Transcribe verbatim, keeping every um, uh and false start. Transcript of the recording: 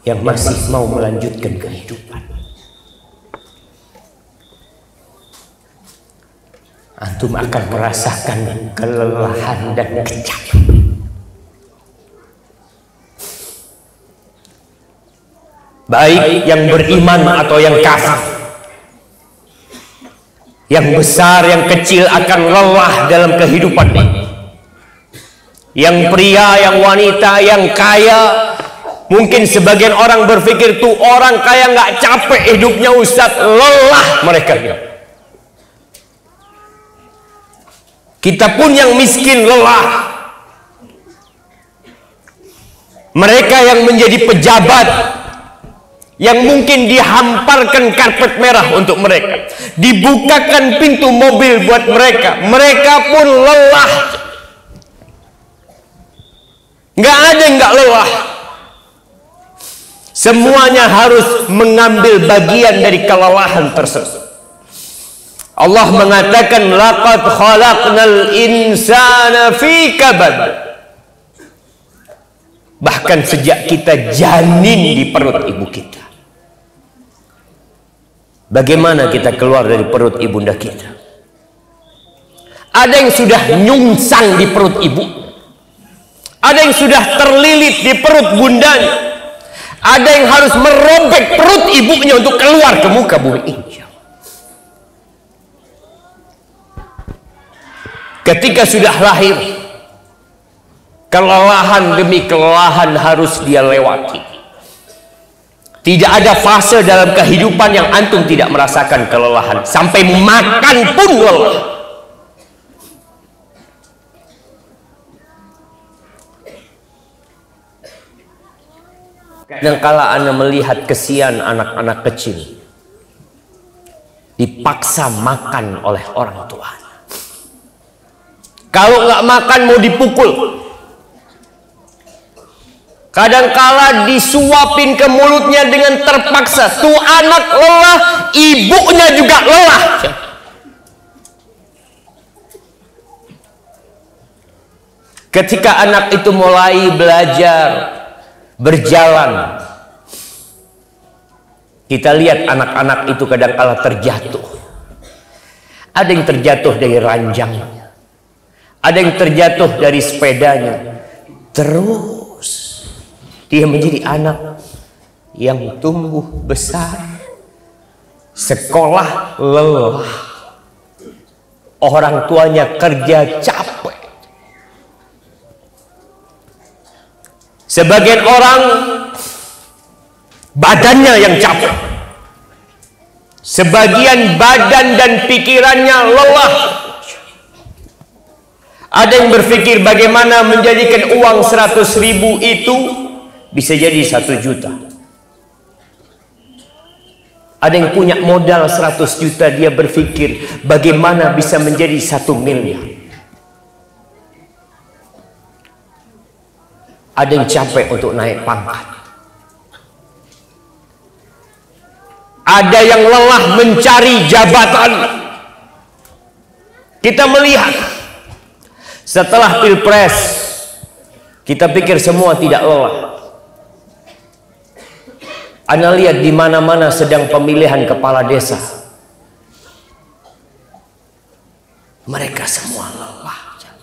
yang masih mau melanjutkan kehidupan. Antum akan merasakan kelelahan dan kecapean. Baik yang beriman atau yang kafir, yang besar, yang kecil akan lelah dalam kehidupan ini. Yang pria, yang wanita, yang kaya. Mungkin sebagian orang berpikir tuh orang kaya nggak capek hidupnya Ustaz, lelah mereka. Kita pun yang miskin lelah. Mereka yang menjadi pejabat, yang mungkin dihamparkan karpet merah untuk mereka, dibukakan pintu mobil buat mereka, mereka pun lelah. Nggak ada yang nggak lelah. Semuanya harus mengambil bagian dari kelelahan tersebut. Allah mengatakan laqad khalaqnal insana fi kabad. Bahkan sejak kita janin di perut ibu kita. Bagaimana kita keluar dari perut ibunda kita? Ada yang sudah nyungsang di perut ibu, ada yang sudah terlilit di perut bundanya, ada yang harus merobek perut ibunya untuk keluar ke muka bumi ini. Ketika sudah lahir, kelelahan demi kelelahan harus dia lewati. Tidak ada fase dalam kehidupan yang antum tidak merasakan kelelahan. Sampai makan pun lelah. Kadangkala anda melihat kesian anak-anak kecil dipaksa makan oleh orang tua. Kalau nggak makan mau dipukul. Kadangkala disuapin ke mulutnya dengan terpaksa. Tuh anak lelah, ibunya juga lelah. Ketika anak itu mulai belajar berjalan, kita lihat anak-anak itu kadangkala terjatuh. Ada yang terjatuh dari ranjangnya, ada yang terjatuh dari sepedanya. Terus dia menjadi anak yang tumbuh besar, sekolah lelah, orang tuanya kerja capek. Sebagian orang badannya yang capek, sebagian badan dan pikirannya lelah. Ada yang berpikir bagaimana menjadikan uang seratus ribu itu bisa jadi satu juta. Ada yang punya modal seratus juta, dia berpikir bagaimana bisa menjadi satu miliar. Ada yang capek untuk naik pangkat. Ada yang lelah mencari jabatan. Kita melihat setelah pilpres, kita pikir semua tidak lelah. Anda lihat di mana-mana sedang pemilihan kepala desa, mereka semua lelah.